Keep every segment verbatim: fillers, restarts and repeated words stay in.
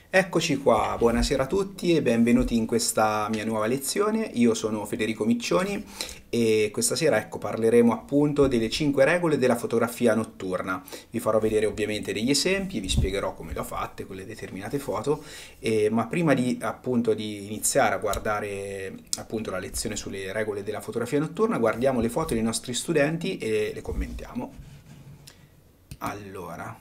Eccoci qua, buonasera a tutti e benvenuti in questa mia nuova lezione. Io sono Federico Miccioni e questa sera ecco, parleremo appunto delle cinque regole della fotografia notturna. Vi farò vedere ovviamente degli esempi e vi spiegherò come le ho fatte quelle determinate foto, e, ma prima di appunto di iniziare a guardare appunto la lezione sulle regole della fotografia notturna, guardiamo le foto dei nostri studenti e le commentiamo. Allora,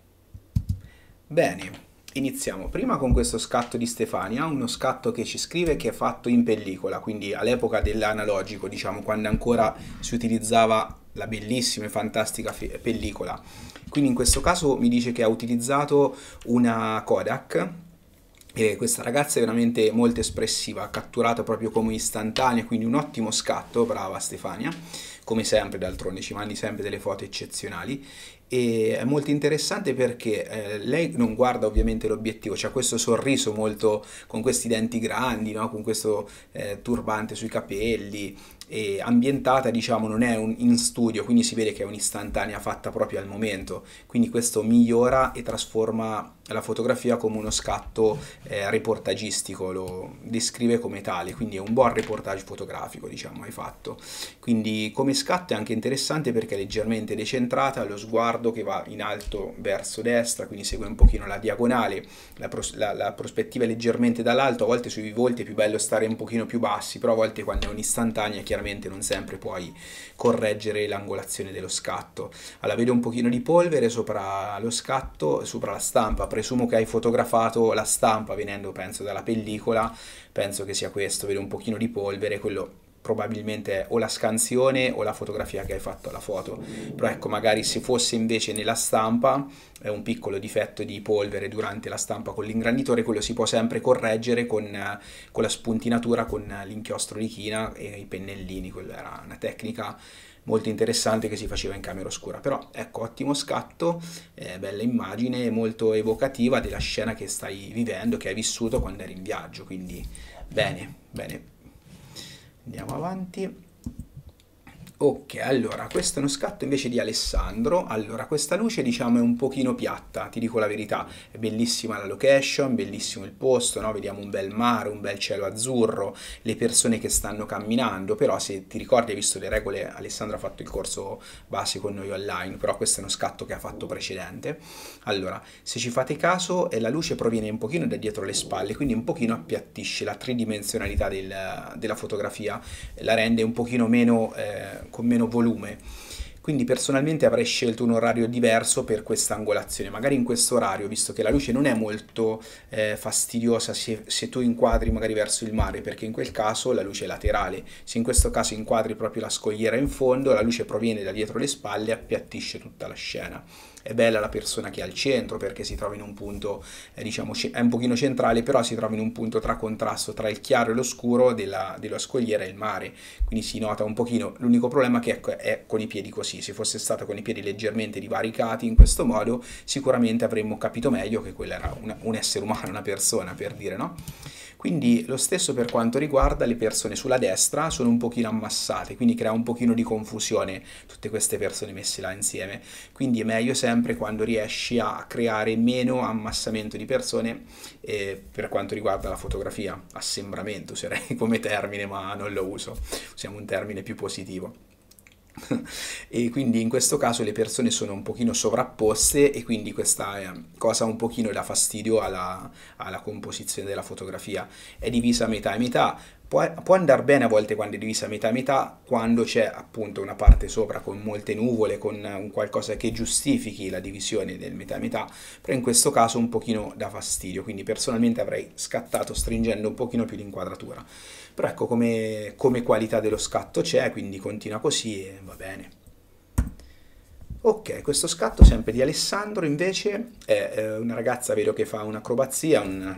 bene. Iniziamo prima con questo scatto di Stefania, uno scatto che ci scrive che è fatto in pellicola, quindi all'epoca dell'analogico, diciamo, quando ancora si utilizzava la bellissima e fantastica pellicola. Quindi in questo caso mi dice che ha utilizzato una Kodak. E questa ragazza è veramente molto espressiva, ha catturato proprio come istantanea, quindi un ottimo scatto, brava Stefania, come sempre d'altronde ci mandi sempre delle foto eccezionali. E è molto interessante perché eh, lei non guarda ovviamente l'obiettivo, c'ha questo sorriso molto con questi denti grandi, no? Con questo eh, turbante sui capelli, e ambientata diciamo non è un, in studio, quindi si vede che è un'istantanea fatta proprio al momento, quindi questo migliora e trasforma la fotografia come uno scatto eh, reportagistico, lo descrive come tale, quindi è un buon reportage fotografico, diciamo, hai fatto. Quindi come scatto è anche interessante perché è leggermente decentrata, lo sguardo che va in alto verso destra, quindi segue un pochino la diagonale, la, pros la, la prospettiva è leggermente dall'alto, a volte sui volti è più bello stare un pochino più bassi, però a volte quando è un'istantanea chiaramente non sempre puoi correggere l'angolazione dello scatto. Allora vedo un pochino di polvere sopra lo scatto, sopra la stampa, presumo che hai fotografato la stampa venendo penso dalla pellicola, penso che sia questo, vedo un pochino di polvere, quello probabilmente è o la scansione o la fotografia che hai fatto alla foto, però ecco magari se fosse invece nella stampa è un piccolo difetto di polvere durante la stampa con l'ingranditore, quello si può sempre correggere con, con la spuntinatura, con l'inchiostro di china e i pennellini, quella era una tecnica molto interessante che si faceva in camera oscura. Però ecco, ottimo scatto, eh, bella immagine, molto evocativa della scena che stai vivendo, che hai vissuto quando eri in viaggio, quindi bene, bene. Andiamo avanti. Ok, allora, questo è uno scatto invece di Alessandro. Allora, questa luce diciamo è un pochino piatta, ti dico la verità. È bellissima la location, bellissimo il posto, no? Vediamo un bel mare, un bel cielo azzurro, le persone che stanno camminando, però se ti ricordi, hai visto le regole, Alessandro ha fatto il corso base con noi online, però questo è uno scatto che ha fatto precedente. Allora, se ci fate caso, eh, la luce proviene un pochino da dietro le spalle, quindi un pochino appiattisce la tridimensionalità del, della fotografia, la rende un pochino meno... Eh, con meno volume. Quindi personalmente avrei scelto un orario diverso per questa angolazione, magari in questo orario, visto che la luce non è molto eh, fastidiosa se, se tu inquadri magari verso il mare, perché in quel caso la luce è laterale, se in questo caso inquadri proprio la scogliera in fondo, la luce proviene da dietro le spalle e appiattisce tutta la scena. È bella la persona che è al centro perché si trova in un punto, eh, diciamo, è un pochino centrale, però si trova in un punto tra contrasto tra il chiaro e l'oscuro della, della scogliera e il mare, quindi si nota un pochino. L'unico problema che ecco, è con i piedi così, se fosse stata con i piedi leggermente divaricati in questo modo, sicuramente avremmo capito meglio che quello era una, un essere umano, una persona, per dire, no? Quindi lo stesso per quanto riguarda le persone sulla destra, sono un pochino ammassate, quindi crea un pochino di confusione tutte queste persone messe là insieme, quindi è meglio sempre quando riesci a creare meno ammassamento di persone, eh, per quanto riguarda la fotografia, assembramento userei come termine, ma non lo uso, usiamo un termine più positivo. E quindi in questo caso le persone sono un pochino sovrapposte e quindi questa eh, cosa un pochino dà fastidio alla, alla composizione della fotografia. È divisa a metà e metà, può, può andare bene a volte quando è divisa a metà e metà, quando c'è appunto una parte sopra con molte nuvole, con un qualcosa che giustifichi la divisione del metà e metà, però in questo caso un pochino dà fastidio, quindi personalmente avrei scattato stringendo un pochino più l'inquadratura. Però ecco, come, come qualità dello scatto c'è, quindi continua così e va bene. Ok, questo scatto sempre di Alessandro invece è una ragazza, vedo che fa un'acrobazia, un,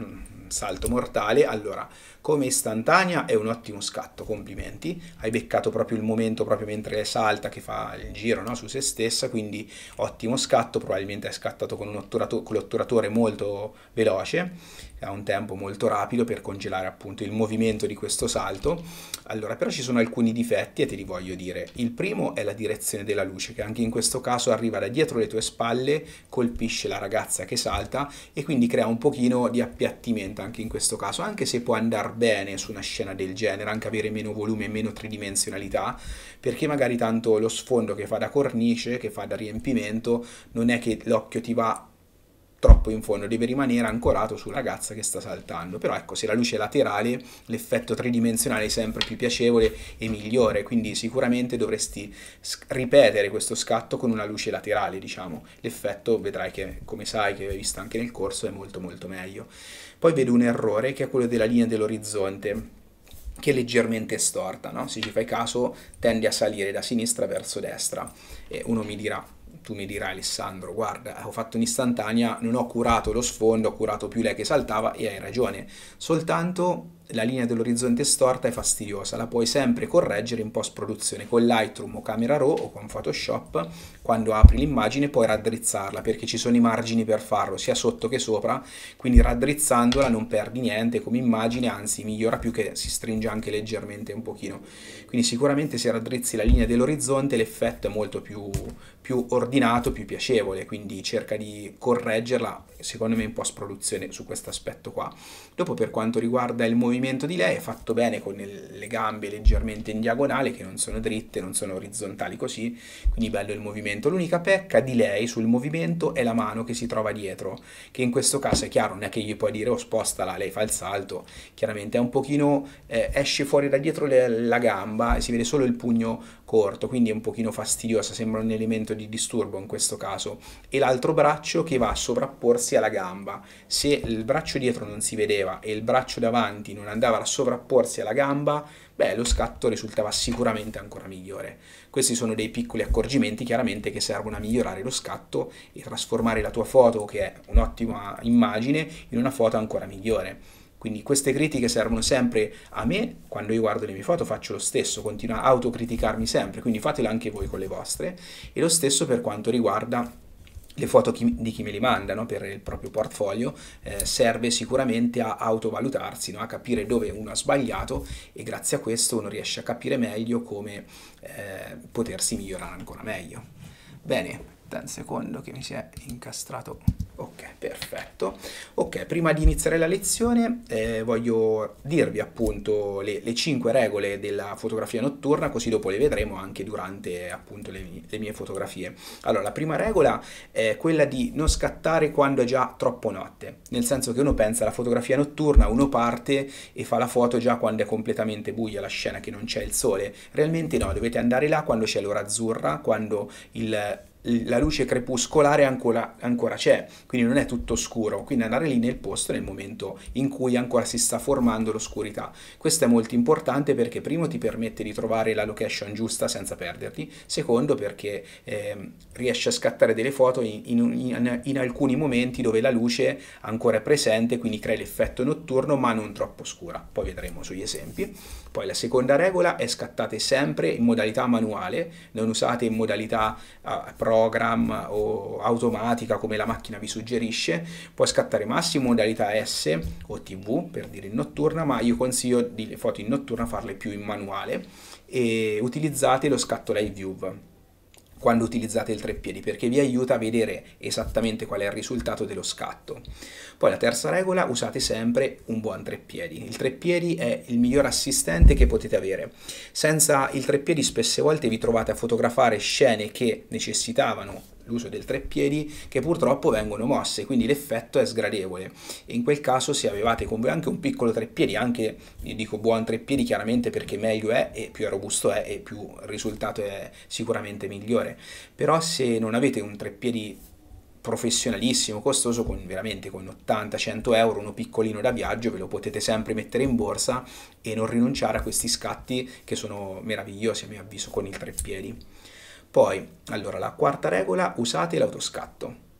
salto mortale. Allora, come istantanea è un ottimo scatto, complimenti, hai beccato proprio il momento proprio mentre salta che fa il giro, no, su se stessa, quindi ottimo scatto, probabilmente hai scattato con un otturato- con l'otturatore molto veloce, ha un tempo molto rapido per congelare appunto il movimento di questo salto. Allora, però ci sono alcuni difetti e te li voglio dire. Il primo è la direzione della luce, che anche in questo caso arriva da dietro le tue spalle, colpisce la ragazza che salta e quindi crea un pochino di appiattimento anche in questo caso, anche se può andare bene su una scena del genere, anche avere meno volume e meno tridimensionalità, perché magari tanto lo sfondo che fa da cornice, che fa da riempimento, non è che l'occhio ti va troppo in fondo, deve rimanere ancorato sulla ragazza che sta saltando. Però ecco, se la luce è laterale, l'effetto tridimensionale è sempre più piacevole e migliore, quindi sicuramente dovresti ripetere questo scatto con una luce laterale, diciamo. L'effetto vedrai che, come sai, che hai visto anche nel corso, è molto molto meglio. Poi vedo un errore che è quello della linea dell'orizzonte, che è leggermente storta, no? Se ci fai caso tende a salire da sinistra verso destra e uno mi dirà, tu mi dirai Alessandro, guarda, ho fatto un'istantanea, non ho curato lo sfondo, ho curato più lei che saltava e hai ragione, soltanto la linea dell'orizzonte storta è fastidiosa, la puoi sempre correggere in post-produzione con Lightroom o Camera Raw o con Photoshop. Quando apri l'immagine puoi raddrizzarla perché ci sono i margini per farlo sia sotto che sopra, quindi raddrizzandola non perdi niente come immagine, anzi migliora più, che si stringe anche leggermente un pochino. Quindi sicuramente se raddrizzi la linea dell'orizzonte l'effetto è molto più, più ordinato, più piacevole, quindi cerca di correggerla secondo me in post-produzione su questo aspetto qua. Dopo, per quanto riguarda il movimento di lei, è fatto bene con le gambe leggermente in diagonale, che non sono dritte, non sono orizzontali così, quindi bello il movimento. L'unica pecca di lei sul movimento è la mano che si trova dietro, che in questo caso è chiaro, non è che gli puoi dire oh spostala, lei fa il salto, chiaramente è un pochino, eh, esce fuori da dietro le, la gamba e si vede solo il pugno corto, quindi è un pochino fastidiosa, sembra un elemento di disturbo in questo caso. E l'altro braccio che va a sovrapporsi alla gamba, se il braccio dietro non si vedeva e il braccio davanti non andava a sovrapporsi alla gamba, beh, lo scatto risultava sicuramente ancora migliore. Questi sono dei piccoli accorgimenti chiaramente che servono a migliorare lo scatto e trasformare la tua foto, che è un'ottima immagine, in una foto ancora migliore. Quindi queste critiche servono sempre a me, quando io guardo le mie foto faccio lo stesso, continuo a autocriticarmi sempre, quindi fatelo anche voi con le vostre, e lo stesso per quanto riguarda le foto chi, di chi me li manda, no? Per il proprio portfolio, eh, serve sicuramente a autovalutarsi, no? A capire dove uno ha sbagliato, e grazie a questo uno riesce a capire meglio come eh, potersi migliorare ancora meglio. Bene, un secondo che mi si è incastrato. Ok, perfetto. Ok, prima di iniziare la lezione eh, voglio dirvi appunto le, le cinque regole della fotografia notturna, così dopo le vedremo anche durante appunto le, le mie fotografie. Allora, la prima regola è quella di non scattare quando è già troppo notte, nel senso che uno pensa alla fotografia notturna, uno parte e fa la foto già quando è completamente buia la scena, che non c'è il sole. Realmente no, dovete andare là quando c'è l'ora azzurra, quando il la luce crepuscolare ancora, ancora c'è, quindi non è tutto scuro, quindi andare lì nel posto nel momento in cui ancora si sta formando l'oscurità. Questo è molto importante perché primo ti permette di trovare la location giusta senza perderti, secondo perché eh, riesci a scattare delle foto in, in, in alcuni momenti dove la luce ancora è presente, quindi crei l'effetto notturno ma non troppo scura, poi vedremo sugli esempi. Poi la seconda regola è scattate sempre in modalità manuale, non usate in modalità uh, program o automatica come la macchina vi suggerisce. Puoi scattare massimo modalità S o T V per dire in notturna, ma io consiglio di le foto in notturna farle più in manuale, e utilizzate lo scatto live view quando utilizzate il treppiedi perché vi aiuta a vedere esattamente qual è il risultato dello scatto. Poi la terza regola, usate sempre un buon treppiedi. Il treppiedi è il miglior assistente che potete avere. Senza il treppiedi spesse volte vi trovate a fotografare scene che necessitavano l'uso del treppiedi che purtroppo vengono mosse, quindi l'effetto è sgradevole, e in quel caso se avevate con voi anche un piccolo treppiedi, anche io dico buon treppiedi chiaramente perché meglio è e più robusto è e più il risultato è sicuramente migliore, però se non avete un treppiedi professionalissimo, costoso, con veramente con ottanta cento euro, uno piccolino da viaggio, ve lo potete sempre mettere in borsa e non rinunciare a questi scatti che sono meravigliosi a mio avviso con il treppiedi. Poi, allora, la quarta regola, usate l'autoscatto.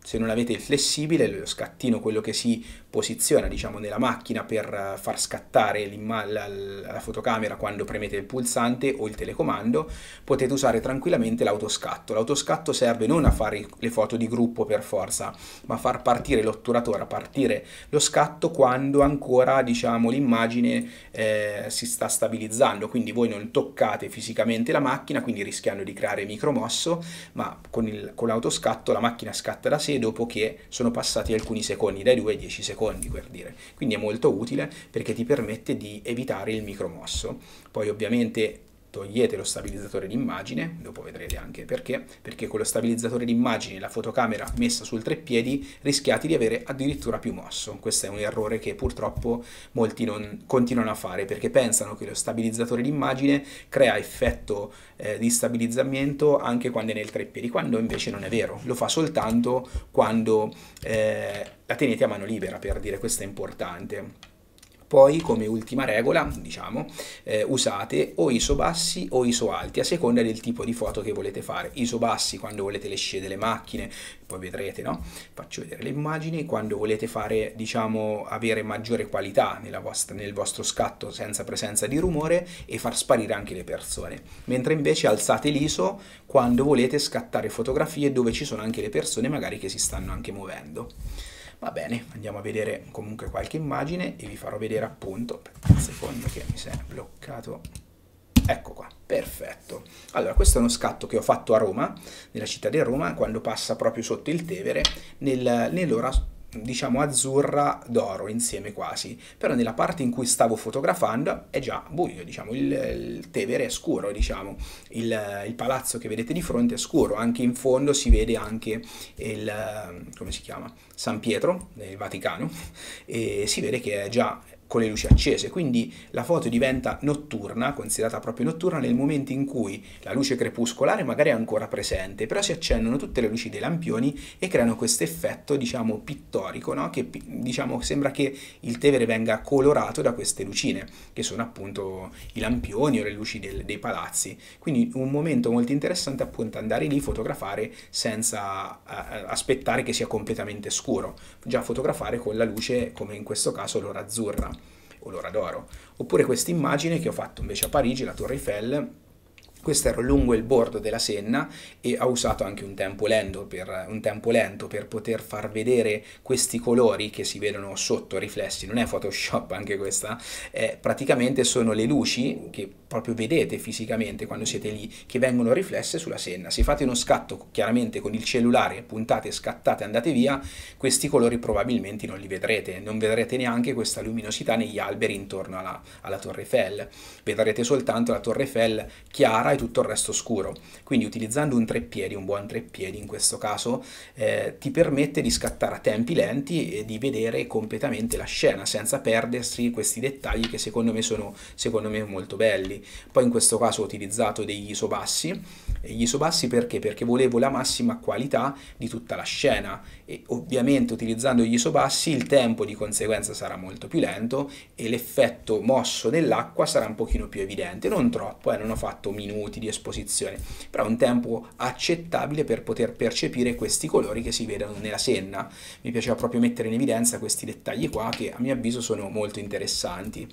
Se non avete il flessibile, lo scattino, quello che si posiziona, diciamo, nella macchina per far scattare la, la fotocamera quando premete il pulsante o il telecomando, potete usare tranquillamente l'autoscatto. L'autoscatto serve non a fare le foto di gruppo per forza, ma a far partire l'otturatore, a partire lo scatto quando ancora, diciamo, l'immagine eh, si sta stabilizzando, quindi voi non toccate fisicamente la macchina, quindi rischiando di creare micromosso, ma con, il, con l'autoscatto la macchina scatta da sé dopo che sono passati alcuni secondi, dai due ai dieci secondi per dire. Quindi è molto utile perché ti permette di evitare il micromosso. Poi ovviamente togliete lo stabilizzatore d'immagine, dopo vedrete anche perché, perché con lo stabilizzatore d'immagine e la fotocamera messa sul treppiedi rischiate di avere addirittura più mosso. Questo è un errore che purtroppo molti non continuano a fare, perché pensano che lo stabilizzatore d'immagine crea effetto eh, di stabilizzamento anche quando è nel treppiedi, quando invece non è vero, lo fa soltanto quando eh, la tenete a mano libera, per dire. Questo è importante. Poi, come ultima regola, diciamo, eh, usate o I S O bassi o I S O alti, a seconda del tipo di foto che volete fare. I S O bassi quando volete le scie delle macchine, poi vedrete, no? Faccio vedere le immagini, quando volete fare, diciamo, avere maggiore qualità nella vostra, nel vostro scatto senza presenza di rumore e far sparire anche le persone. Mentre invece alzate l'I S O quando volete scattare fotografie dove ci sono anche le persone, magari che si stanno anche muovendo. Va bene, andiamo a vedere comunque qualche immagine e vi farò vedere appunto, un secondo che mi si è bloccato, ecco qua, perfetto. Allora, questo è uno scatto che ho fatto a Roma, nella città di Roma, quando passa proprio sotto il Tevere, nel, nell'ora diciamo azzurra d'oro insieme quasi, però nella parte in cui stavo fotografando è già buio, diciamo, il, il Tevere è scuro, diciamo, il, il palazzo che vedete di fronte è scuro, anche in fondo si vede anche il, come si chiama, San Pietro, nel Vaticano, e si vede che è già con le luci accese, quindi la foto diventa notturna, considerata proprio notturna, nel momento in cui la luce crepuscolare magari è ancora presente, però si accendono tutte le luci dei lampioni e creano questo effetto, diciamo, pittorico, no? Che, diciamo, sembra che il Tevere venga colorato da queste lucine, che sono appunto i lampioni o le luci del, dei palazzi. Quindi un momento molto interessante, appunto, andare lì, fotografare senza eh, aspettare che sia completamente scuro, già fotografare con la luce, come in questo caso l'ora azzurra o l'ora d'oro. Oppure questa immagine che ho fatto invece a Parigi, la Torre Eiffel. Questo era lungo il bordo della Senna e ho usato anche un tempo lento per, un tempo lento per poter far vedere questi colori che si vedono sotto riflessi. Non è Photoshop anche questa, eh, praticamente sono le luci che proprio vedete fisicamente quando siete lì, che vengono riflesse sulla Senna. Se fate uno scatto chiaramente con il cellulare, puntate, scattate, andate via, questi colori probabilmente non li vedrete, non vedrete neanche questa luminosità negli alberi intorno alla, alla Torre Eiffel, vedrete soltanto la Torre Eiffel chiara e tutto il resto scuro. Quindi utilizzando un treppiedi, un buon treppiedi in questo caso, eh, ti permette di scattare a tempi lenti e di vedere completamente la scena senza perdersi questi dettagli che secondo me sono secondo me molto belli. Poi in questo caso ho utilizzato degli I S O bassi. Gli I S O bassi perché? Perché volevo la massima qualità di tutta la scena e ovviamente utilizzando gli I S O bassi il tempo di conseguenza sarà molto più lento e l'effetto mosso dell'acqua sarà un pochino più evidente, non troppo, eh, non ho fatto minuti di esposizione, però un tempo accettabile per poter percepire questi colori che si vedono nella Senna. Mi piaceva proprio mettere in evidenza questi dettagli qua che a mio avviso sono molto interessanti.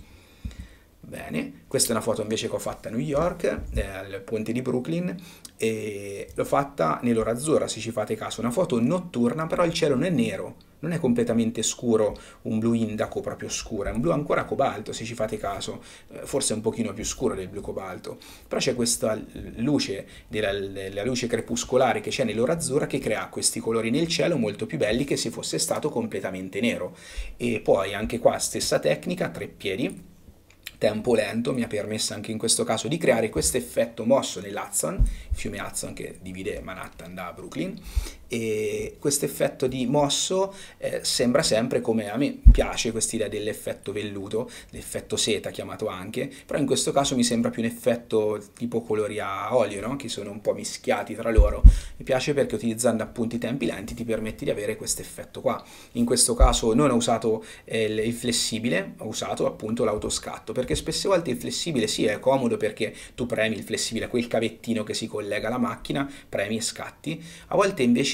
Bene, questa è una foto invece che ho fatta a New York, eh, al ponte di Brooklyn, e l'ho fatta nell'ora azzurra, se ci fate caso, una foto notturna, però il cielo non è nero, non è completamente scuro, un blu indaco proprio scuro, è un blu ancora cobalto, se ci fate caso, eh, forse un pochino più scuro del blu cobalto, però c'è questa luce, della, della luce crepuscolare che c'è nell'ora azzurra che crea questi colori nel cielo molto più belli che se fosse stato completamente nero. E poi anche qua stessa tecnica, treppiedi, tempo lento, mi ha permesso anche in questo caso di creare questo effetto mosso nell'Hudson, il fiume Hudson che divide Manhattan da Brooklyn, e questo effetto di mosso eh, sembra sempre, come a me piace quest'idea dell'effetto velluto, l'effetto seta chiamato anche, però in questo caso mi sembra più un effetto tipo colori a olio, no? Che sono un po' mischiati tra loro. Mi piace perché utilizzando appunto i tempi lenti ti permette di avere questo effetto qua. In questo caso non ho usato eh, il flessibile, ho usato appunto l'autoscatto, perché spesse volte il flessibile sì è comodo perché tu premi il flessibile, quel cavettino che si collega alla macchina, premi e scatti. A volte invece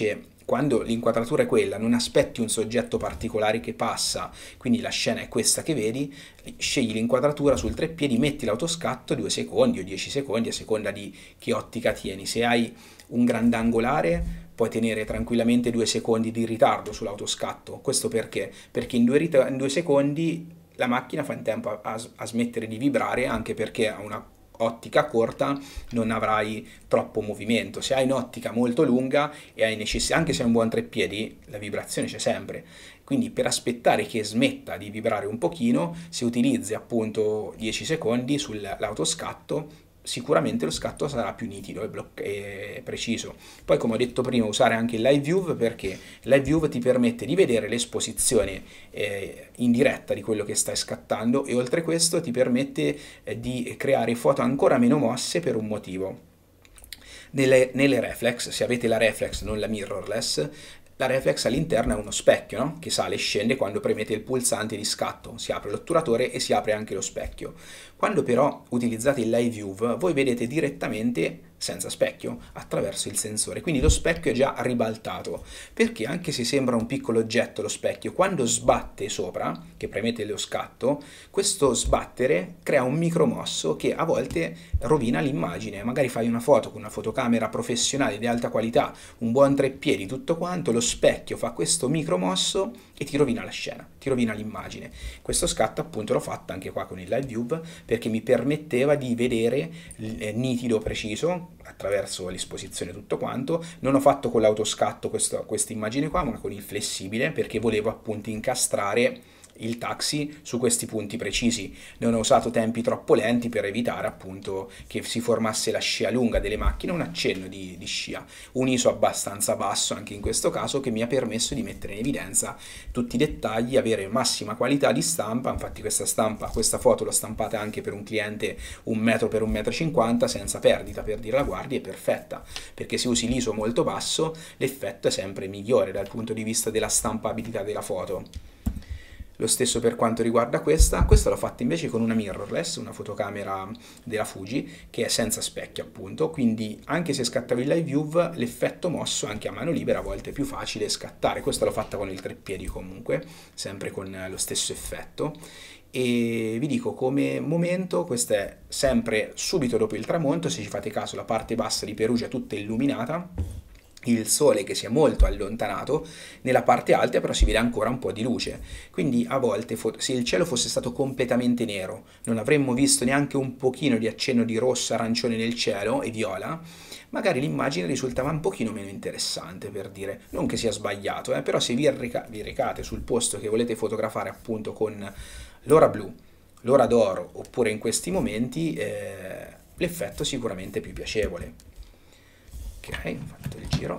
quando l'inquadratura è quella, non aspetti un soggetto particolare che passa, quindi la scena è questa che vedi, scegli l'inquadratura sul treppiedi, metti l'autoscatto due secondi o dieci secondi a seconda di che ottica tieni. Se hai un grandangolare puoi tenere tranquillamente due secondi di ritardo sull'autoscatto. Questo perché? Perché in due, in due secondi la macchina fa in tempo a, a, a smettere di vibrare, anche perché ha una ottica corta non avrai troppo movimento. Se hai un'ottica molto lunga e hai necessità, anche se hai un buon treppiedi, la vibrazione c'è sempre. Quindi per aspettare che smetta di vibrare un pochino, se utilizzi appunto dieci secondi sull'autoscatto, sicuramente lo scatto sarà più nitido e, bloc- e preciso. Poi, come ho detto prima, usare anche il live view, perché live view ti permette di vedere l'esposizione eh, in diretta di quello che stai scattando, e oltre questo ti permette eh, di creare foto ancora meno mosse per un motivo. Nelle, nelle reflex, se avete la reflex non la mirrorless, la reflex all'interno è uno specchio, no? Che sale e scende quando premete il pulsante di scatto, si apre l'otturatore e si apre anche lo specchio. Quando però utilizzate il live view, voi vedete direttamente senza specchio attraverso il sensore, quindi lo specchio è già ribaltato, perché anche se sembra un piccolo oggetto lo specchio, quando sbatte sopra, che premete lo scatto, questo sbattere crea un micromosso che a volte rovina l'immagine. Magari fai una foto con una fotocamera professionale di alta qualità, un buon treppiedi, tutto quanto, lo specchio fa questo micromosso e ti rovina la scena, ti rovina l'immagine. Questo scatto appunto l'ho fatto anche qua con il live view, perché mi permetteva di vedere eh, nitido, preciso, attraverso l'esposizione tutto quanto. Non ho fatto con l'autoscatto questa immagine qua, ma con il flessibile, perché volevo appunto incastrare il taxi su questi punti precisi. Non ho usato tempi troppo lenti per evitare appunto che si formasse la scia lunga delle macchine, un accenno di, di scia, un I S O abbastanza basso anche in questo caso, che mi ha permesso di mettere in evidenza tutti i dettagli, avere massima qualità di stampa. Infatti questa stampa, questa foto l'ho stampata anche per un cliente un metro per un metro e cinquanta senza perdita, per dire la guardia, è perfetta, perché se usi l'I S O molto basso l'effetto è sempre migliore dal punto di vista della stampabilità della foto. Lo stesso per quanto riguarda questa, questa l'ho fatta invece con una mirrorless, una fotocamera della Fuji, che è senza specchio appunto, quindi anche se scattavo il live view, l'effetto mosso anche a mano libera a volte è più facile scattare. Questa l'ho fatta con il treppiedi comunque, sempre con lo stesso effetto. E vi dico, come momento, questo è sempre subito dopo il tramonto. Se ci fate caso, la parte bassa di Perugia è tutta illuminata, il sole che si è molto allontanato, nella parte alta però si vede ancora un po' di luce, quindi a volte se il cielo fosse stato completamente nero non avremmo visto neanche un pochino di accenno di rosso, arancione nel cielo e viola, magari l'immagine risultava un pochino meno interessante, per dire. Non che sia sbagliato, eh, però se vi, reca vi recate sul posto che volete fotografare appunto con l'ora blu, l'ora d'oro, oppure in questi momenti, eh, l'effetto è sicuramente più piacevole. Ok, ho fatto il giro.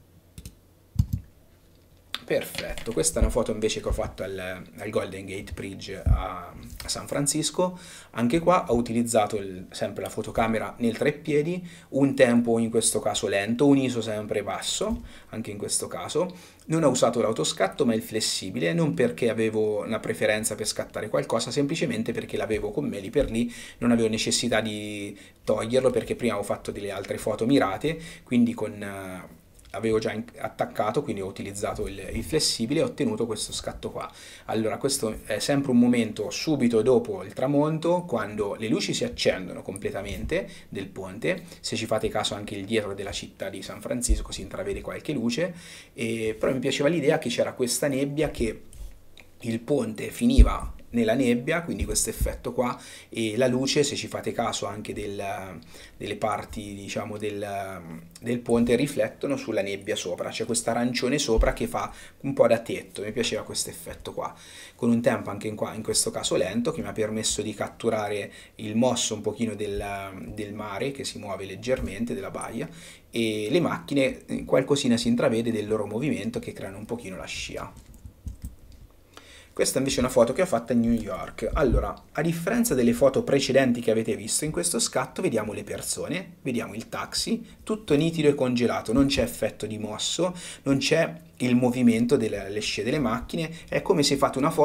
Perfetto, questa è una foto invece che ho fatto al, al Golden Gate Bridge a, a San Francisco. Anche qua ho utilizzato il, sempre la fotocamera nel treppiedi, un tempo in questo caso lento, un I S O sempre basso, anche in questo caso. Non ho usato l'autoscatto ma il flessibile, non perché avevo una preferenza per scattare qualcosa, semplicemente perché l'avevo con me lì per lì, non avevo necessità di toglierlo, perché prima avevo fatto delle altre foto mirate, quindi con... Uh, avevo già attaccato, quindi ho utilizzato il, il flessibile e ho ottenuto questo scatto qua. Allora, questo è sempre un momento subito dopo il tramonto, quando le luci si accendono completamente del ponte. Se ci fate caso, anche il dietro della città di San Francisco si intravede qualche luce, e, però mi piaceva l'idea che c'era questa nebbia, che il ponte finiva nella nebbia, quindi questo effetto qua, e la luce, se ci fate caso, anche del, delle parti diciamo del, del ponte riflettono sulla nebbia sopra, c'è questo arancione sopra che fa un po' da tetto. Mi piaceva questo effetto qua, con un tempo anche in, qua, in questo caso lento, che mi ha permesso di catturare il mosso un pochino del, del mare che si muove leggermente, della baia, e le macchine, qualcosina si intravede del loro movimento, che creano un pochino la scia. Questa invece è una foto che ho fatta a New York. Allora, a differenza delle foto precedenti che avete visto, in questo scatto vediamo le persone, vediamo il taxi, tutto nitido e congelato, non c'è effetto di mosso, non c'è il movimento delle scie delle macchine, è come se fate una foto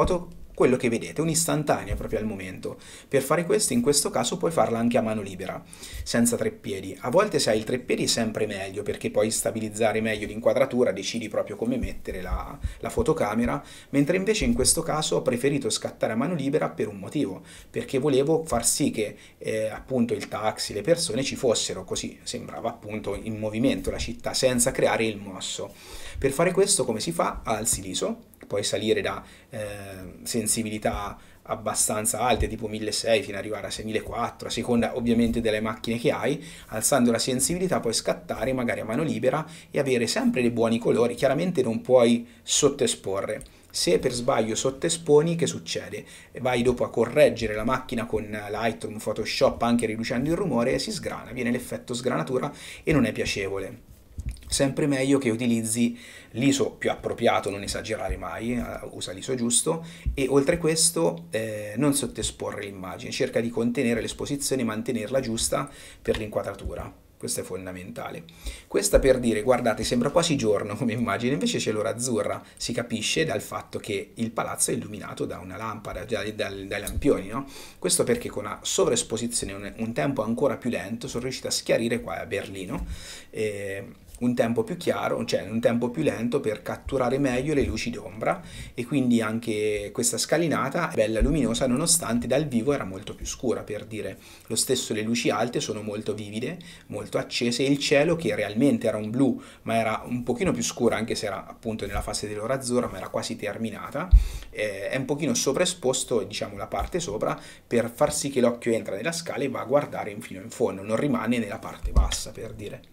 quello che vedete, un'istantanea proprio al momento. Per fare questo, in questo caso, puoi farla anche a mano libera, senza treppiedi. A volte se hai il treppiedi è sempre meglio, perché puoi stabilizzare meglio l'inquadratura, decidi proprio come mettere la, la fotocamera, mentre invece in questo caso ho preferito scattare a mano libera per un motivo, perché volevo far sì che eh, appunto il taxi, le persone ci fossero, così sembrava appunto in movimento la città, senza creare il mosso. Per fare questo come si fa? Alzi l'I S O, puoi salire da eh, sensibilità abbastanza alte, tipo milleseicento fino ad arrivare a seimilaquattrocento, a seconda ovviamente delle macchine che hai. Alzando la sensibilità puoi scattare magari a mano libera e avere sempre dei buoni colori. Chiaramente non puoi sottoesporre. Se per sbaglio sottesponi, che succede? Vai dopo a correggere la macchina con Lightroom, Photoshop, anche riducendo il rumore, e si sgrana, viene l'effetto sgranatura e non è piacevole. Sempre meglio che utilizzi l'I S O più appropriato, non esagerare mai, eh, usa l'I S O giusto, e oltre questo eh, non sottoesporre l'immagine, cerca di contenere l'esposizione e mantenerla giusta per l'inquadratura. Questo è fondamentale. Questa per dire, guardate, sembra quasi giorno come immagine, invece c'è l'ora azzurra. Si capisce dal fatto che il palazzo è illuminato da una lampada, dai, dai, dai lampioni, no? Questo perché con una sovraesposizione, un, un tempo ancora più lento, sono riuscito a schiarire qua a Berlino, eh, un tempo più chiaro, cioè un tempo più lento per catturare meglio le luci d'ombra, e quindi anche questa scalinata è bella luminosa nonostante dal vivo era molto più scura, per dire. Lo stesso le luci alte sono molto vivide, molto accese, e il cielo, che realmente era un blu ma era un pochino più scura, anche se era appunto nella fase dell'ora azzurra ma era quasi terminata, eh, è un pochino sovraesposto, diciamo, la parte sopra, per far sì che l'occhio entra nella scala e va a guardare fino in fondo, non rimane nella parte bassa, per dire.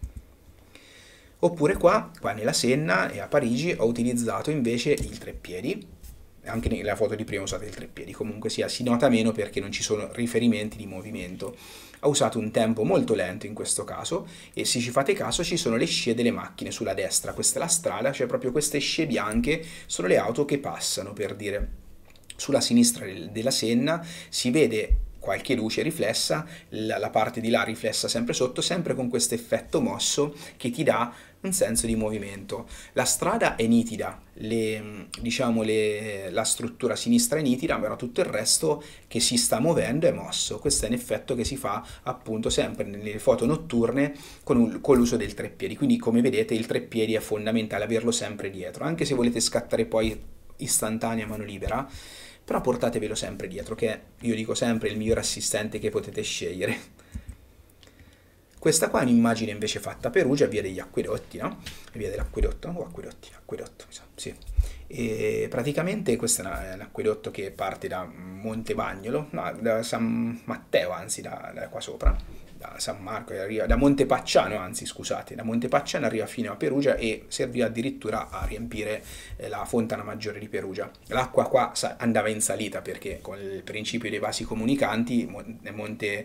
Oppure qua, qua nella Senna e a Parigi ho utilizzato invece il treppiedi, anche nella foto di prima ho usato il treppiedi, comunque sia si nota meno perché non ci sono riferimenti di movimento. Ho usato un tempo molto lento in questo caso, e se ci fate caso ci sono le scie delle macchine sulla destra, questa è la strada, cioè proprio queste scie bianche sono le auto che passano, per dire. Sulla sinistra della Senna si vede qualche luce riflessa, la, la parte di là riflessa sempre sotto, sempre con questo effetto mosso che ti dà un senso di movimento. La strada è nitida, le, diciamo le, la struttura sinistra è nitida, però tutto il resto che si sta muovendo è mosso. Questo è un effetto che si fa appunto sempre nelle foto notturne con, con l'uso del treppiedi, quindi come vedete il treppiedi è fondamentale averlo sempre dietro, anche se volete scattare poi istantanea a mano libera, però portatevelo sempre dietro, che io dico sempre è il miglior assistente che potete scegliere. Questa qua è un'immagine invece fatta a Perugia, via degli Acquedotti, no? Via dell'Acquedotto, o Acquedotti, Acquedotto, sì. E praticamente questo è un acquedotto che parte da Montebagnolo, no, da San Matteo, anzi, da, da qua sopra, da San Marco, arriva, da Montepacciano, anzi, scusate, da Montepacciano arriva fino a Perugia e serviva addirittura a riempire eh, la fontana maggiore di Perugia. L'acqua qua andava in salita perché con il principio dei vasi comunicanti, Monte...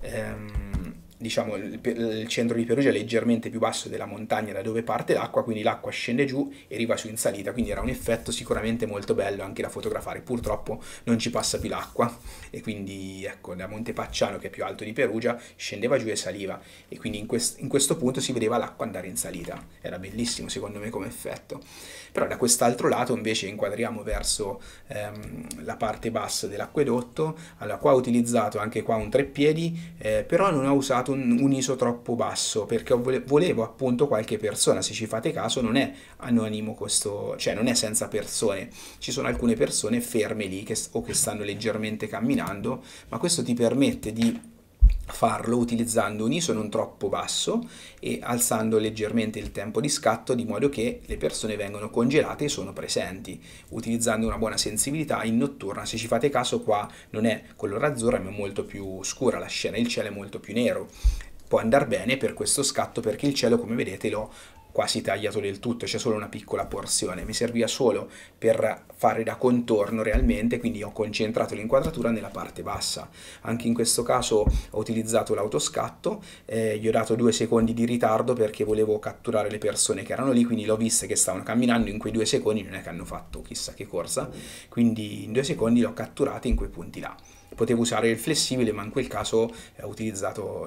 Ehm, diciamo il, il centro di Perugia è leggermente più basso della montagna da dove parte l'acqua, quindi l'acqua scende giù e arriva su in salita, quindi era un effetto sicuramente molto bello anche da fotografare. Purtroppo non ci passa più l'acqua e quindi ecco, da Montepacciano, che è più alto di Perugia, scendeva giù e saliva, e quindi in, quest, in questo punto si vedeva l'acqua andare in salita. Era bellissimo secondo me come effetto. Però da quest'altro lato invece inquadriamo verso ehm, la parte bassa dell'acquedotto. Allora qua ho utilizzato anche qua un treppiedi, eh, però non ho usato un, un I S O troppo basso, perché volevo appunto qualche persona. Se ci fate caso non è anonimo questo, cioè non è senza persone, ci sono alcune persone ferme lì che, o che stanno leggermente camminando, ma questo ti permette di farlo utilizzando un I S O non troppo basso e alzando leggermente il tempo di scatto, di modo che le persone vengono congelate e sono presenti, utilizzando una buona sensibilità in notturna. Se ci fate caso qua non è color azzurra ma è molto più scura la scena, il cielo è molto più nero. Può andare bene per questo scatto perché il cielo, come vedete, l'ho quasi tagliato del tutto, c'è solo una piccola porzione, mi serviva solo per fare da contorno realmente, quindi ho concentrato l'inquadratura nella parte bassa. Anche in questo caso ho utilizzato l'autoscatto, eh, gli ho dato due secondi di ritardo perché volevo catturare le persone che erano lì, quindi l'ho viste che stavano camminando in quei due secondi, non è che hanno fatto chissà che corsa, quindi in due secondi l'ho catturata in quei punti là. Potevo usare il flessibile, ma in quel caso ho utilizzato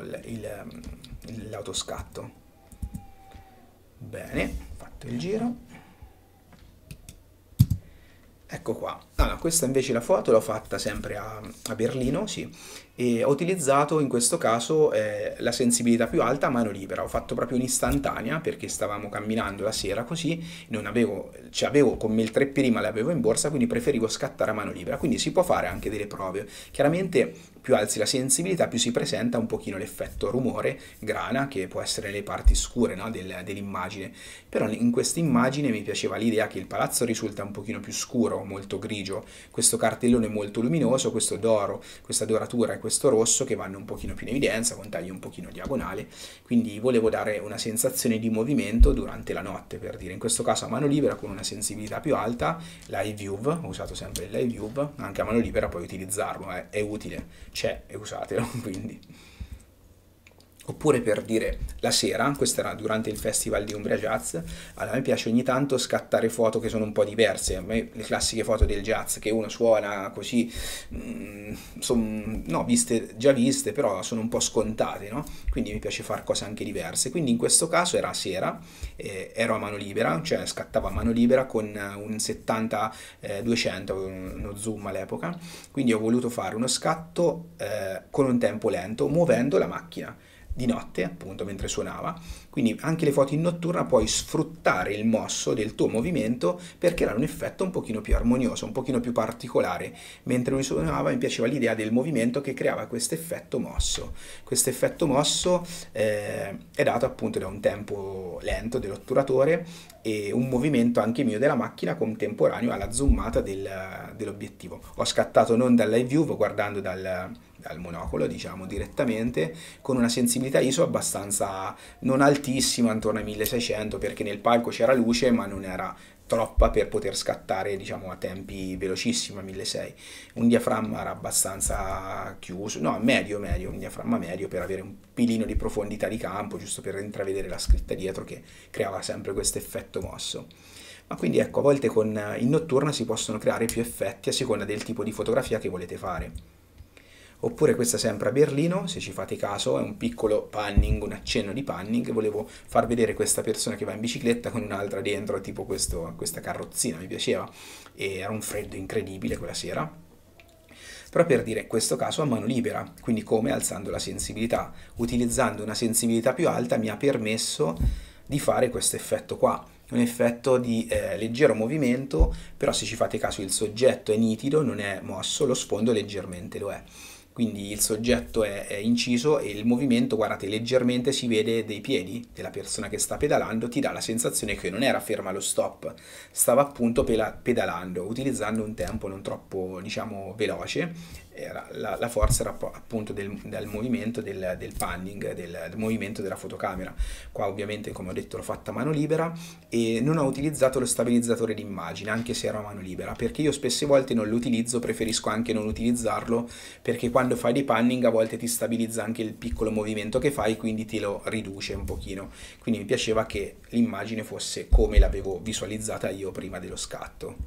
l'autoscatto. Bene, fatto il giro. Ecco Ecco qua. Allora, questa invece la foto l'ho fatta sempre a, a Berlino, sì, e ho utilizzato in questo caso eh, la sensibilità più alta a mano libera. Ho fatto proprio un'istantanea perché stavamo camminando la sera così, non avevo, cioè avevo con me il tre P, ma l'avevo in borsa, quindi preferivo scattare a mano libera. Quindi si può fare anche delle prove. Chiaramente più alzi la sensibilità, più si presenta un pochino l'effetto rumore, grana, che può essere nelle parti scure, no, del, dell'immagine. Però in questa immagine mi piaceva l'idea che il palazzo risulta un pochino più scuro, molto grigio, questo cartellone molto luminoso, questo d'oro, questa doratura e questo rosso che vanno un pochino più in evidenza, con tagli un pochino diagonale, quindi volevo dare una sensazione di movimento durante la notte, per dire, in questo caso a mano libera con una sensibilità più alta, live view, ho usato sempre il live view, anche a mano libera puoi utilizzarlo, eh, è utile, c'è e usatelo, quindi... Oppure per dire la sera, questo era durante il festival di Umbria Jazz, allora a me piace ogni tanto scattare foto che sono un po' diverse, a me le classiche foto del jazz che uno suona così, mm, sono no, viste, già viste, però sono un po' scontate, no? Quindi mi piace fare cose anche diverse, quindi in questo caso era sera, eh, ero a mano libera, cioè scattavo a mano libera con un settanta duecento, uno zoom all'epoca, quindi ho voluto fare uno scatto eh, con un tempo lento, muovendo la macchina di notte, appunto, mentre suonava. Quindi anche le foto in notturna puoi sfruttare il mosso del tuo movimento perché era un effetto un pochino più armonioso, un pochino più particolare. Mentre lui suonava mi piaceva l'idea del movimento che creava questo effetto mosso. Questo effetto mosso eh, è dato appunto da un tempo lento dell'otturatore e un movimento anche mio della macchina contemporaneo alla zoomata del, dell'obiettivo. Ho scattato non dal live view, guardando dal, dal monocolo, diciamo, direttamente, con una sensibilità I S O abbastanza non altissima, intorno ai milleseicento, perché nel palco c'era luce, ma non era troppa per poter scattare, diciamo, a tempi velocissimi, a milleseicento. Un diaframma era abbastanza chiuso, no, medio, medio, un diaframma medio per avere un pilino di profondità di campo, giusto per intravedere la scritta dietro che creava sempre questo effetto mosso. Ma quindi ecco, a volte con, in notturna si possono creare più effetti a seconda del tipo di fotografia che volete fare. Oppure questa sempre a Berlino, se ci fate caso, è un piccolo panning, un accenno di panning. Volevo far vedere questa persona che va in bicicletta con un'altra dentro, tipo questo, questa carrozzina, mi piaceva, e era un freddo incredibile quella sera. Però per dire, in questo caso a mano libera, quindi come alzando la sensibilità, utilizzando una sensibilità più alta mi ha permesso di fare questo effetto qua. Un effetto di eh, leggero movimento, però se ci fate caso il soggetto è nitido, non è mosso, lo sfondo leggermente lo è. Quindi il soggetto è, è inciso e il movimento, guardate, leggermente si vede dei piedi della persona che sta pedalando, ti dà la sensazione che non era ferma allo stop, stava appunto pedalando, utilizzando un tempo non troppo, diciamo, veloce. Era, la, la forza era appunto del, del movimento del, del panning, del, del movimento della fotocamera. Qua ovviamente, come ho detto, l'ho fatta a mano libera e non ho utilizzato lo stabilizzatore d'immagine, anche se era a mano libera, perché io spesse volte non lo utilizzo, preferisco anche non utilizzarlo, perché quando fai dei panning a volte ti stabilizza anche il piccolo movimento che fai, quindi te lo riduce un pochino. Quindi mi piaceva che l'immagine fosse come l'avevo visualizzata io prima dello scatto.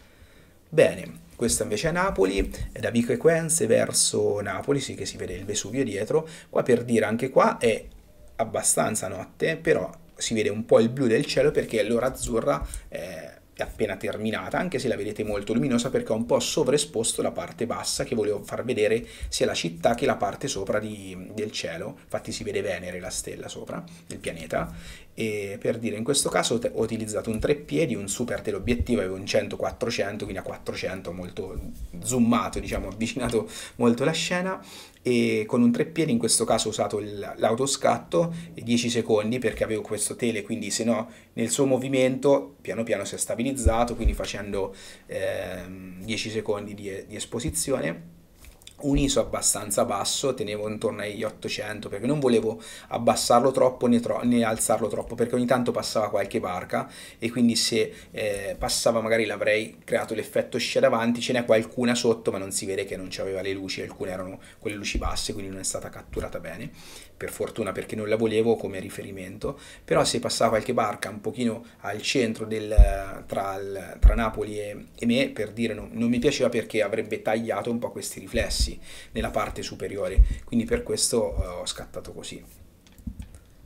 Bene. Questa invece è Napoli, è da Vico Equense verso Napoli, sì che si vede il Vesuvio dietro. Qua per dire, anche qua è abbastanza notte, però si vede un po' il blu del cielo perché l'ora azzurra è appena terminata, anche se la vedete molto luminosa perché ho un po' sovraesposto la parte bassa che volevo far vedere sia la città che la parte sopra di, del cielo. Infatti si vede Venere, la stella sopra, il pianeta. E per dire, in questo caso ho utilizzato un treppiedi, un super teleobiettivo, avevo un cento quattrocento, quindi a quattrocento, molto zoomato, diciamo, avvicinato molto la scena, e con un treppiedi in questo caso ho usato l'autoscatto, dieci secondi, perché avevo questo tele, quindi se no nel suo movimento piano piano si è stabilizzato, quindi facendo eh, dieci secondi di, di esposizione. Un I S O abbastanza basso, tenevo intorno agli ottocento perché non volevo abbassarlo troppo né, tro né alzarlo troppo, perché ogni tanto passava qualche barca e quindi se eh, passava magari l'avrei creato l'effetto scia davanti, ce n'è qualcuna sotto ma non si vede che non c'aveva le luci, alcune erano quelle luci basse, quindi non è stata catturata bene, per fortuna, perché non la volevo come riferimento. Però se passava qualche barca un pochino al centro del, tra, il, tra Napoli e, e me, per dire, no, non mi piaceva perché avrebbe tagliato un po' questi riflessi nella parte superiore, quindi per questo uh, ho scattato così.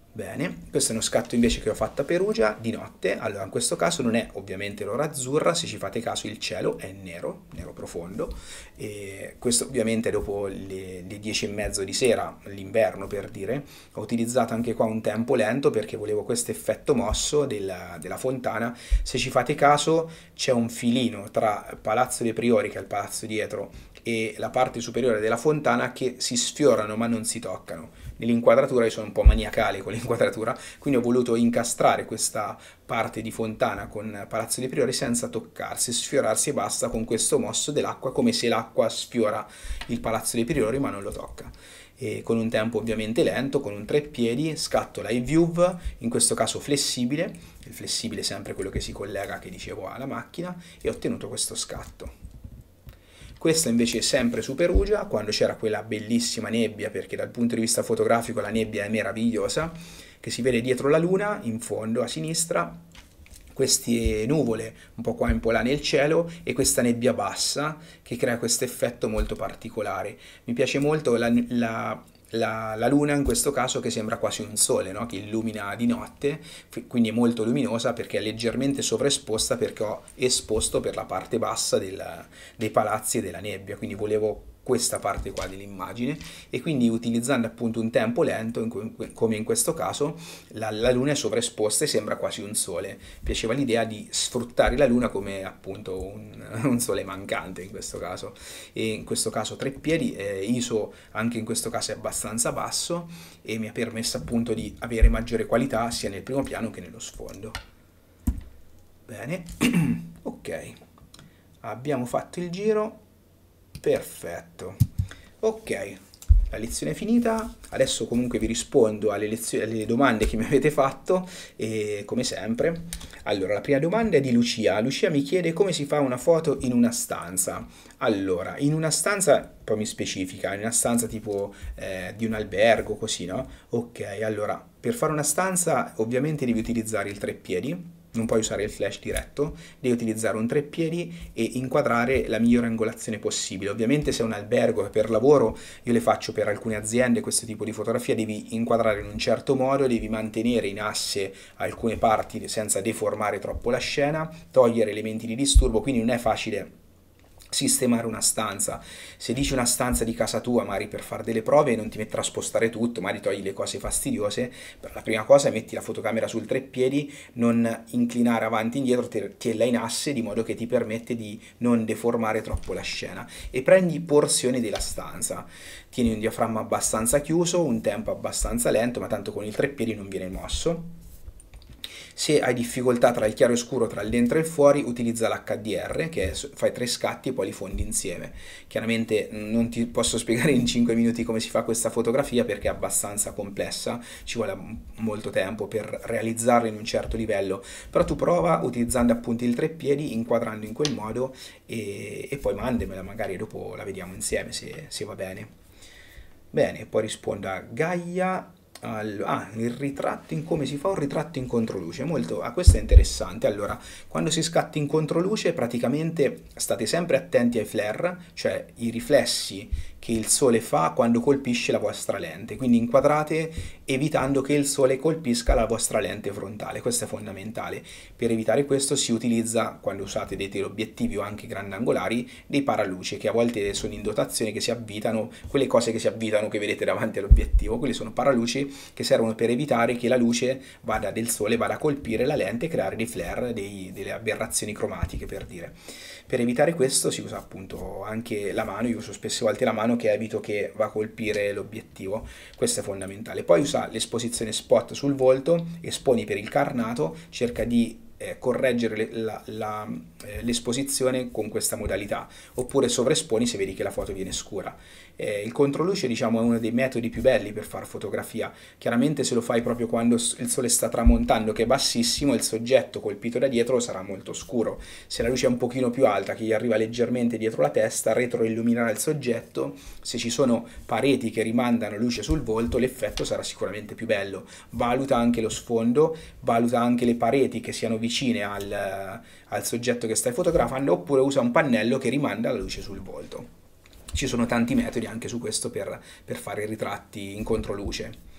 Bene, questo è uno scatto invece che ho fatto a Perugia di notte. Allora, in questo caso non è ovviamente l'ora azzurra, se ci fate caso il cielo è nero, nero profondo, e questo ovviamente dopo le, le dieci e mezzo di sera, l'inverno per dire. Ho utilizzato anche qua un tempo lento perché volevo questo effetto mosso della, della fontana. Se ci fate caso c'è un filino tra Palazzo dei Priori, che è il palazzo dietro, e la parte superiore della fontana che si sfiorano ma non si toccano. Nell'inquadratura io sono un po' maniacale con l'inquadratura, quindi ho voluto incastrare questa parte di fontana con Palazzo dei Priori senza toccarsi, sfiorarsi e basta con questo mosso dell'acqua, come se l'acqua sfiora il Palazzo dei Priori ma non lo tocca. E con un tempo ovviamente lento, con un treppiedi, scatto live view, in questo caso flessibile, il flessibile è sempre quello che si collega, che dicevo, alla macchina, e ho ottenuto questo scatto. Questa invece è sempre su Perugia, quando c'era quella bellissima nebbia, perché dal punto di vista fotografico la nebbia è meravigliosa, che si vede dietro la luna, in fondo a sinistra, queste nuvole un po' qua in po' là nel cielo e questa nebbia bassa che crea questo effetto molto particolare. Mi piace molto la, la La, la luna in questo caso che sembra quasi un sole, no? Che illumina di notte, quindi è molto luminosa perché è leggermente sovraesposta, perché ho esposto per la parte bassa del, dei palazzi e della nebbia, quindi volevo questa parte qua dell'immagine, e quindi utilizzando appunto un tempo lento, in come in questo caso, la, la luna è sovraesposta e sembra quasi un sole. Mi piaceva l'idea di sfruttare la luna come appunto un, un sole mancante in questo caso, e in questo caso tre piedi, eh, I S O anche in questo caso è abbastanza basso e mi ha permesso appunto di avere maggiore qualità sia nel primo piano che nello sfondo. Bene, ok, abbiamo fatto il giro. Perfetto, ok, la lezione è finita. Adesso comunque vi rispondo alle, alle domande che mi avete fatto, e come sempre. Allora, la prima domanda è di Lucia. Lucia mi chiede come si fa una foto in una stanza. Allora, in una stanza, poi mi specifica, in una stanza tipo eh, di un albergo, così, no? Ok, allora, per fare una stanza ovviamente devi utilizzare il treppiedi, non puoi usare il flash diretto, devi utilizzare un treppiedi e inquadrare la migliore angolazione possibile. Ovviamente se è un albergo per lavoro, io le faccio per alcune aziende questo tipo di fotografia, devi inquadrare in un certo modo, devi mantenere in asse alcune parti senza deformare troppo la scena, togliere elementi di disturbo, quindi non è facile sistemare una stanza. Se dici una stanza di casa tua, magari per fare delle prove, non ti metterà a spostare tutto, magari togli le cose fastidiose. Per la prima cosa metti la fotocamera sul treppiedi, non inclinare avanti e indietro, tienila in asse di modo che ti permette di non deformare troppo la scena, e prendi porzioni della stanza. Tieni un diaframma abbastanza chiuso, un tempo abbastanza lento, ma tanto con il treppiedi non viene mosso. Se hai difficoltà tra il chiaro e scuro, tra il dentro e il fuori, utilizza l'H D R, che è, fai tre scatti e poi li fondi insieme. Chiaramente non ti posso spiegare in cinque minuti come si fa questa fotografia perché è abbastanza complessa, ci vuole molto tempo per realizzarla in un certo livello, però tu prova utilizzando appunto il treppiedi, inquadrando in quel modo, e, e poi mandamela, magari dopo la vediamo insieme se, se va bene. Bene, poi rispondo a Gaia. Ah, il ritratto in come si fa un ritratto in controluce, molto, ah, questo è interessante. Allora, quando si scatta in controluce praticamente state sempre attenti ai flare, cioè i riflessi che il sole fa quando colpisce la vostra lente, quindi inquadrate evitando che il sole colpisca la vostra lente frontale. Questo è fondamentale. Per evitare questo si utilizza, quando usate dei teleobiettivi o anche grandangolari, dei paraluce che a volte sono in dotazione, che si avvitano, quelle cose che si avvitano che vedete davanti all'obiettivo, quelli sono paraluci che servono per evitare che la luce vada del sole vada a colpire la lente e creare dei flare, dei, delle aberrazioni cromatiche, per dire. Per evitare questo si usa appunto anche la mano, io uso spesse volte la mano che evito che va a colpire l'obiettivo, questo è fondamentale. Poi usa l'esposizione spot sul volto, esponi per il carnato, cerca di Eh, correggere l'esposizione eh, con questa modalità, oppure sovraesponi se vedi che la foto viene scura. Eh, il controluce, diciamo, è uno dei metodi più belli per fare fotografia. Chiaramente se lo fai proprio quando il sole sta tramontando, che è bassissimo, il soggetto colpito da dietro sarà molto scuro. Se la luce è un pochino più alta, che gli arriva leggermente dietro la testa, retroilluminerà il soggetto. Se ci sono pareti che rimandano luce sul volto, l'effetto sarà sicuramente più bello. Valuta anche lo sfondo, valuta anche le pareti che siano vicine vicine al, al soggetto che stai fotografando, oppure usa un pannello che rimanda la luce sul volto. Ci sono tanti metodi anche su questo per, per fare ritratti in controluce.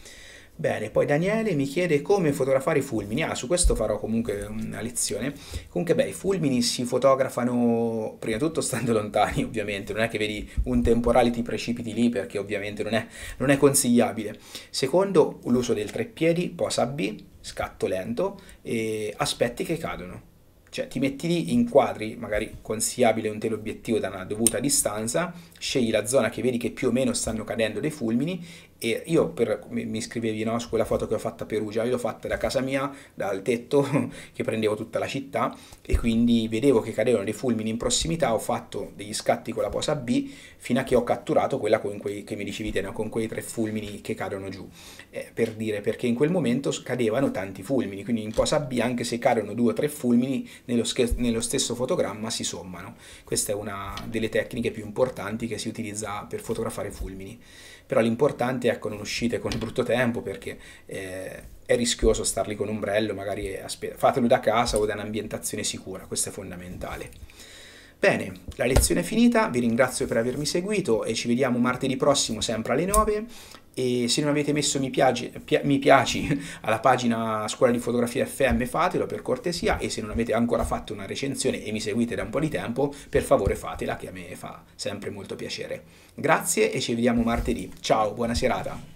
Bene, poi Daniele mi chiede come fotografare i fulmini. Ah, su questo farò comunque una lezione. Comunque, beh, i fulmini si fotografano prima di tutto stando lontani, ovviamente. Non è che vedi un temporale e ti precipiti lì perché ovviamente non è, non è consigliabile. Secondo, l'uso del treppiedi, posa B, scatto lento e aspetti che cadono. Cioè ti metti lì, inquadri, magari consigliabile un teleobiettivo da una dovuta distanza, scegli la zona che vedi che più o meno stanno cadendo dei fulmini e io, per, mi, mi scrivevi no, su quella foto che ho fatta a Perugia, io l'ho fatta da casa mia, dal tetto che prendevo tutta la città e quindi vedevo che cadevano dei fulmini in prossimità, ho fatto degli scatti con la posa B fino a che ho catturato quella con quei, che mi dicevi te, no? Con quei tre fulmini che cadono giù, eh, per dire, perché in quel momento cadevano tanti fulmini, quindi in posa B anche se cadono due o tre fulmini nello, nello stesso fotogramma si sommano. Questa è una delle tecniche più importanti che si utilizza per fotografare fulmini. Però l'importante è ecco, non uscite con il brutto tempo perché eh, è rischioso starli con ombrello, magari fatelo da casa o da un'ambientazione sicura, questo è fondamentale. Bene, la lezione è finita, vi ringrazio per avermi seguito e ci vediamo martedì prossimo sempre alle nove e se non avete messo mi piaci, mi piaci alla pagina Scuola di Fotografia F M fatelo per cortesia e se non avete ancora fatto una recensione e mi seguite da un po' di tempo per favore fatela che a me fa sempre molto piacere. Grazie e ci vediamo martedì, ciao, buona serata!